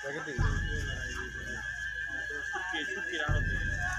শুকিয়ে আরো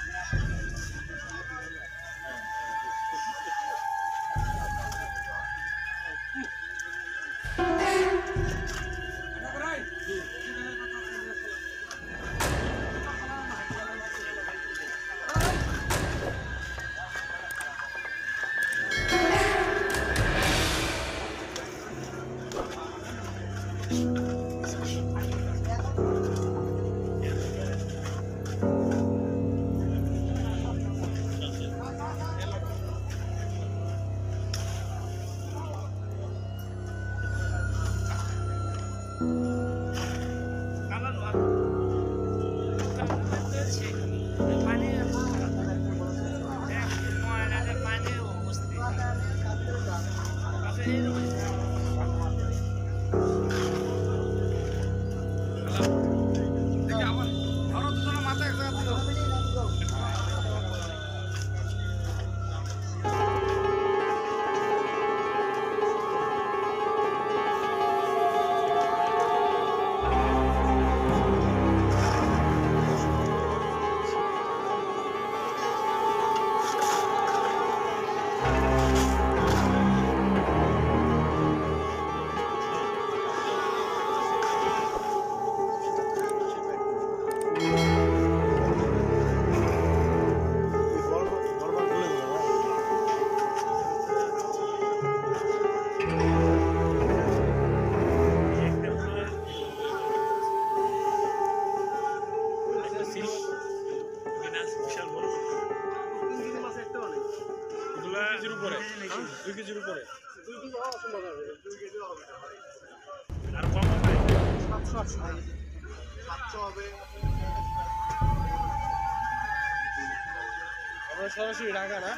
সরাসরি ঢাকা না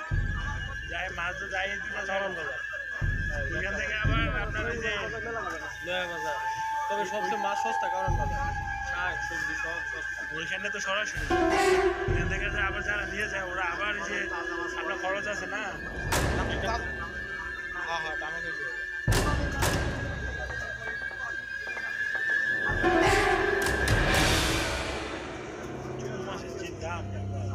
যাই মাছ তো যাই চরণ বাজার ওইখান থেকে আবার আপনার ওই যে নয়া বাজার তবে সবচেয়ে মাছ সস্তা কারণ বাজার শাক সবজি সব সস্তা ওইখানে তো সরাসরি ওইখান থেকে আবার যারা নিয়ে যায় ওরা আবার এই যে আপনার খরচ আছে না হ্যাঁ হ্যাঁ আমাকে মাছের যে দাম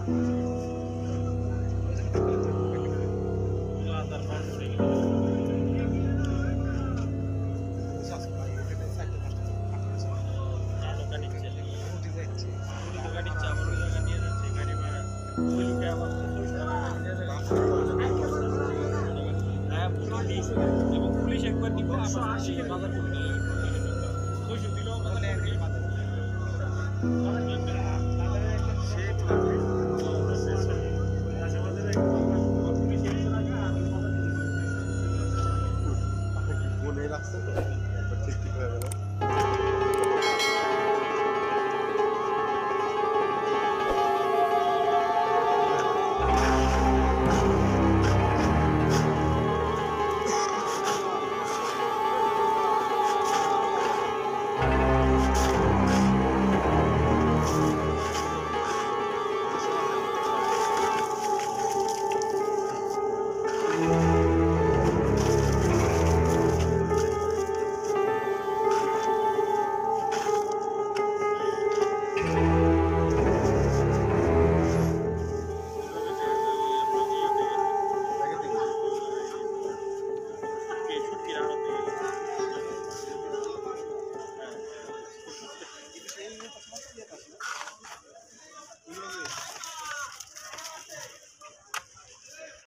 এবং পুলিশ একবার নিব আবার বাজার করতে দিল